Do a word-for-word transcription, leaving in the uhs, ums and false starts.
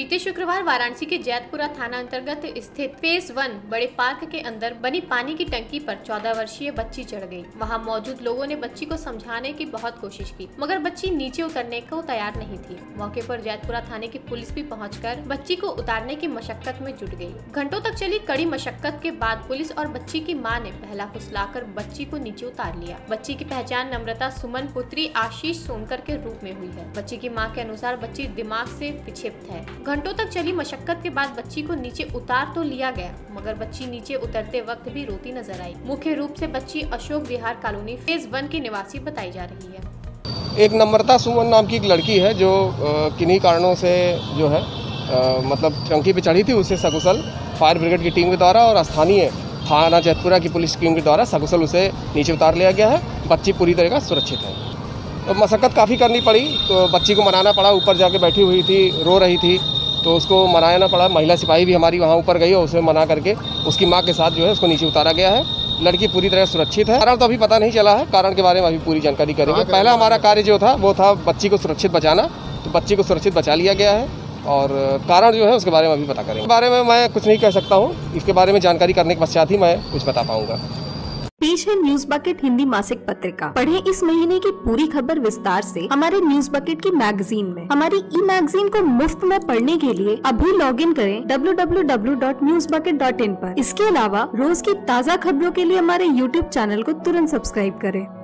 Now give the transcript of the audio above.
बीते शुक्रवार वाराणसी के जैतपुरा थाना अंतर्गत स्थित फेज वन बड़े पार्क के अंदर बनी पानी की टंकी पर चौदह वर्षीय बच्ची चढ़ गई। वहां मौजूद लोगों ने बच्ची को समझाने की बहुत कोशिश की, मगर बच्ची नीचे उतरने को तैयार नहीं थी। मौके पर जैतपुरा थाने की पुलिस भी पहुंचकर बच्ची को उतारने की मशक्कत में जुट गई। घंटों तक चली कड़ी मशक्कत के बाद पुलिस और बच्ची की मां ने पहला फुसलाकर बच्ची को नीचे उतार लिया। बच्ची की पहचान नम्रता सुमन पुत्री आशीष सोनकर के रूप में हुई है। बच्ची की मां के अनुसार बच्ची दिमाग से विक्षिप्त है। घंटों तक चली मशक्कत के बाद बच्ची को नीचे उतार तो लिया गया, मगर बच्ची नीचे उतरते वक्त भी रोती नजर आई। मुख्य रूप से बच्ची Ashok Vihar colony phase one की निवासी बताई जा रही है। एक नम्रता सुमन नाम की एक लड़की है जो किन्हीं कारणों से जो है आ, मतलब टंकी पे चढ़ी थी। उसे सकुशल फायर ब्रिगेड की टीम के द्वारा और स्थानीय थाना जैतपुरा की पुलिस टीम के द्वारा सकुशल उसे नीचे उतार लिया गया है। बच्ची पूरी तरह का सुरक्षित है। तो मशक्कत काफ़ी करनी पड़ी, तो बच्ची को मनाना पड़ा। ऊपर जाके बैठी हुई थी, रो रही थी, तो उसको मनाना पड़ा। महिला सिपाही भी हमारी वहाँ ऊपर गई और उसे मना करके उसकी माँ के साथ जो है उसको नीचे उतारा गया है। लड़की पूरी तरह सुरक्षित है। कारण तो अभी पता नहीं चला है, कारण के बारे में अभी पूरी जानकारी करेंगे। पहला हमारा कार्य जो था वो था बच्ची को सुरक्षित बचाना, तो बच्ची को सुरक्षित बचा लिया गया है और कारण जो है उसके बारे में अभी पता करेंगे। बारे में मैं कुछ नहीं कह सकता हूँ, इसके बारे में जानकारी करने के पश्चात ही मैं कुछ बता पाऊंगा। पेश है न्यूज बकेट हिंदी मासिक पत्रिका। पढ़ें इस महीने की पूरी खबर विस्तार से हमारे न्यूज बकेट की मैगजीन में। हमारी ई मैगजीन को मुफ्त में पढ़ने के लिए अभी लॉग इन करें W W W dot news bucket dot in पर। इसके अलावा रोज की ताज़ा खबरों के लिए हमारे यूट्यूब चैनल को तुरंत सब्सक्राइब करें।